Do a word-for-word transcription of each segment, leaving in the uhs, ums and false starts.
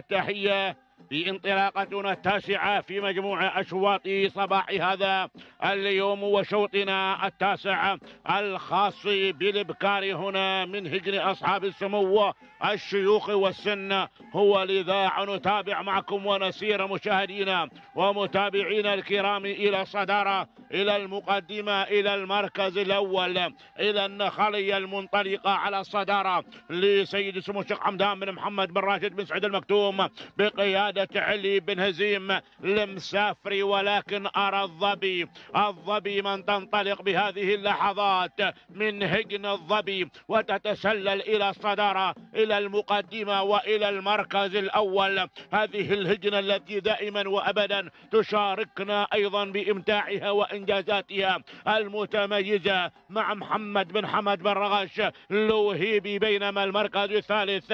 والتحية في انطلاقتنا التاسعة في مجموع أشواط صباح هذا اليوم، وشوطنا التاسع الخاص بالإبكار هنا من هجن أصحاب السمو الشيوخ والسن هو الإذاعة. نتابع معكم ونسير مشاهدينا ومتابعينا الكرام إلى الصدارة، إلى المقدمة، إلى المركز الأول، إلى النخلية المنطلقة على الصدارة لسيد سمو الشيخ حمدان بن محمد بن راشد بن سعيد المكتوم بقيادة علي بن هزيم المسافري. ولكن أرى الظبي الظبي من تنطلق بهذه اللحظات من هجن الظبي وتتسلل إلى الصدارة، إلى المقدمة وإلى المركز الأول. هذه الهجنة التي دائما وأبدا تشاركنا أيضا بإمتاعها وإنجازاتها المتميزة مع محمد بن حمد بن رغش لوهيبي، بينما المركز الثالث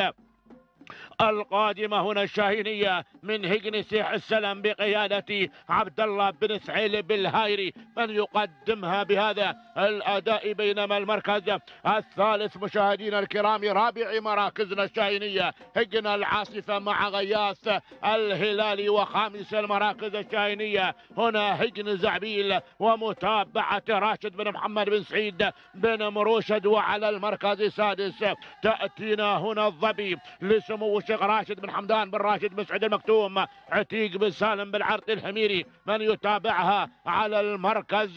القادمة هنا الشاهينية من هجن سيح السلام بقيادة عبد الله بن ثعيلب الهايري من يقدمها بهذا الأداء. بينما المركز الثالث مشاهدينا الكرام رابع مراكزنا الشاهينية هجن العاصفة مع غياث الهلالي، وخامس المراكز الشاهينية هنا هجن زعبيل ومتابعة راشد بن محمد بن سعيد بن مروشد. وعلى المركز السادس تأتينا هنا الظبي لسمو الشيخ راشد بن حمدان بن راشد بن سعيد المكتوم عتيق بن سالم بن عرط الحميري من يتابعها. على المركز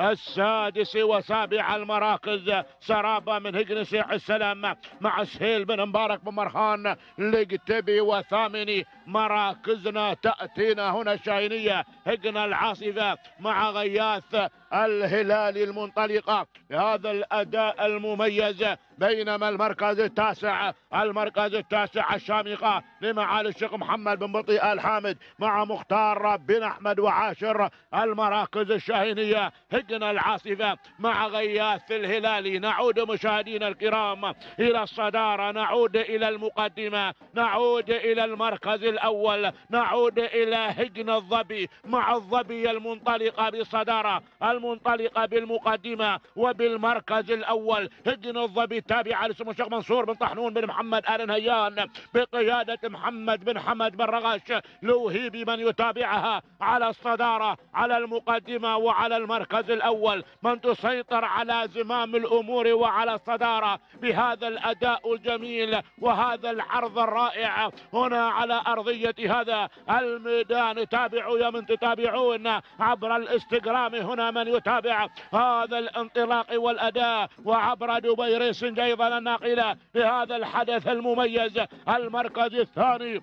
السادس وسابع المراكز سرابة من هجن سيح السلام مع سهيل بن مبارك بن مرخان لقتبي. وثامني مراكزنا تأتينا هنا الشاهينية هجن العاصفة مع غياث الهلالي المنطلقة بهذا الأداء المميز. بينما المركز التاسع المركز التاسع الشامخة لمعالي الشيخ محمد بن بطيء الحامد مع مختار بن أحمد وعاشر. المراكز الشاهينية هجن العاصفة مع غياث الهلالي. نعود مشاهدينا الكرام إلى الصدارة، نعود إلى المقدمة، نعود إلى المركز الأول، نعود إلى هجن الظبي مع الظبي المنطلقة بالصدارة، المنطلقة بالمقدمة وبالمركز الأول. هجن الظبي التابعة لسمو الشيخ منصور بن طحنون بن محمد آل نهيان بقيادة محمد بن حمد بن رغش لوهيبي من يتابعها. على الصدارة، على المقدمة وعلى المركز الأول من تسيطر على زمام الأمور وعلى الصدارة بهذا الأداء الجميل وهذا العرض الرائع هنا على أرضية هذا الميدان. تابعوا يا من تتابعون عبر الانستغرام هنا من يتابع هذا الانطلاق والأداء، وعبر دبي ريسنج أيضا الناقلة لهذا الحدث المميز. المركز الثاني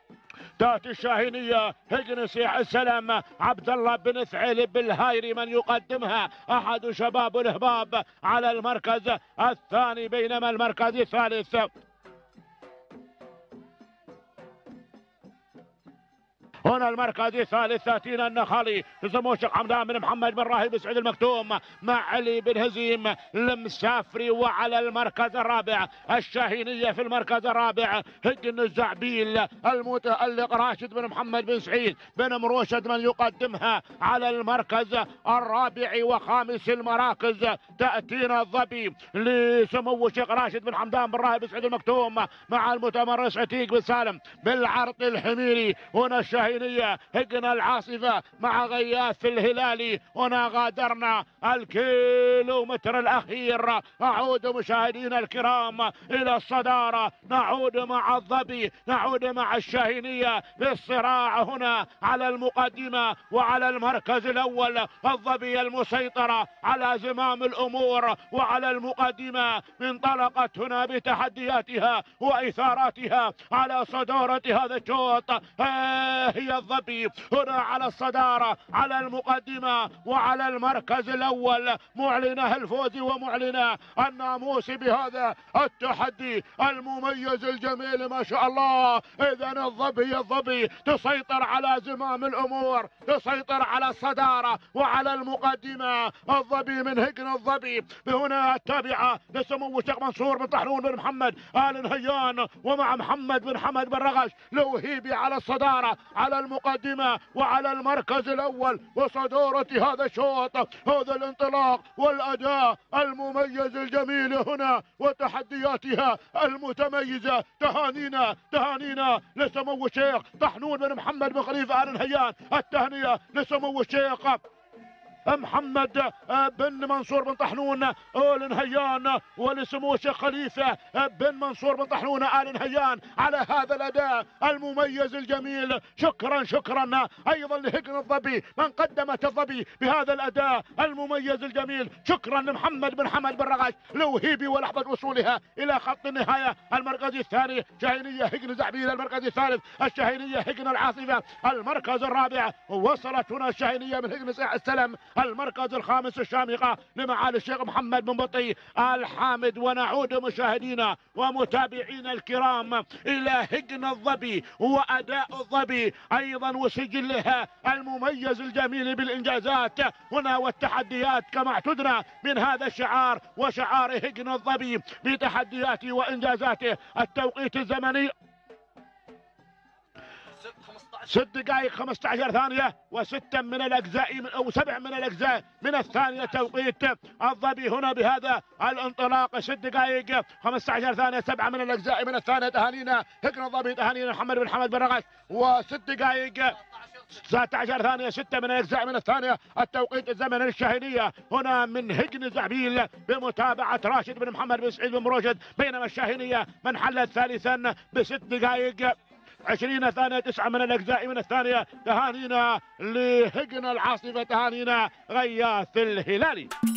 تاتي الشاهينية هجن سيح السلام عبد الله بن ثعيلب الهايري من يقدمها أحد شباب الهباب على المركز الثاني. بينما المركز الثالث هنا المركز الثالث تاتينا النخالي سمو الشيخ حمدان بن محمد بن راهب سعيد المكتوم مع علي بن هزيم المسافري. وعلى المركز الرابع الشاهينية في المركز الرابع هجن الزعبيل المتألق راشد بن محمد بن سعيد بن مروشد من يقدمها. على المركز الرابع وخامس المراكز تأتينا الظبي لسمو الشيخ راشد بن حمدان بن راهب سعيد المكتوم مع المتمرس عتيق بن سالم بالعرط الحميري. هنا الشاهينية هجن العاصفة مع غياث الهلالي. هنا غادرنا الكيلومتر الأخير. أعود مشاهدينا الكرام إلى الصدارة، نعود مع الظبي، نعود مع الشاهينية للصراع هنا على المقدمة وعلى المركز الأول. الظبي المسيطرة على زمام الأمور وعلى المقدمة انطلقت هنا بتحدياتها وإثاراتها على صدارة هذا الشوط. هي الظبي هنا على الصدارة، على المقدمة وعلى المركز الأول، معلنة الفوز ومعلنة الناموس بهذا التحدي المميز الجميل ما شاء الله. إذا الظبي الظبي تسيطر على زمام الأمور، تسيطر على الصدارة وعلى المقدمة. الظبي من هجن الظبي هنا التابعة لسمو الشيخ منصور بن طحنون بن محمد آل نهيان ومع محمد بن حمد بن رغش لوهيبي على الصدارة. على على المقدمة وعلى المركز الأول وصدارة هذا الشوط. هذا الانطلاق والأداء المميز الجميل هنا وتحدياتها المتميزة. تهانينا تهانينا لسمو الشيخ طحنون بن محمد بن خليفة آل نهيان. التهنئة لسمو الشيخ محمد بن منصور بن طحنون آل نهيان ولسمو الشيخ خليفة بن منصور بن طحنون آل نهيان على هذا الأداء المميز الجميل. شكرا شكرا أيضا لهجن الظبي من قدمت الظبي بهذا الأداء المميز الجميل. شكرا لمحمد بن حمد بن رغش لوهيبي ولحظة وصولها إلى خط النهاية. المركز الثاني شاهينية هجن زعبيل. المركز الثالث الشاهينية هجن العاصفة. المركز الرابع وصلت هنا الشاهينية من هجن السلم. المركز الخامس الشامقة لمعالي الشيخ محمد بن بطي آل حامد. ونعود مشاهدينا ومتابعينا الكرام إلى هجن الظبي وأداء الظبي أيضا وسجلها المميز الجميل بالإنجازات هنا والتحديات كما اعتدنا من هذا الشعار وشعار هجن الظبي بتحدياته وإنجازاته. التوقيت الزمني ست دقائق خمسة عشر ثانية وستة من الأجزاء من أو سبع من الأجزاء من الثانية توقيت الظبي هنا بهذا الانطلاق. ست دقائق خمسة عشر ثانية سبعة من الأجزاء من الثانية. تهانينا هجن الظبي تهانينا محمد بن حمد بن رغش. وست دقائق تسعة عشر ثانية ستة من الأجزاء من الثانية. التوقيت الزمني الشاهينية هنا من هجن زعبيل بمتابعة راشد بن محمد بن سعيد بن مروشد. بينما الشاهينية من حلت ثالثا بست دقائق عشرين ثانية تسعة من الأجزاء من الثانية. تهانينا لهجن العاصفة تهانينا غياث الهلالي.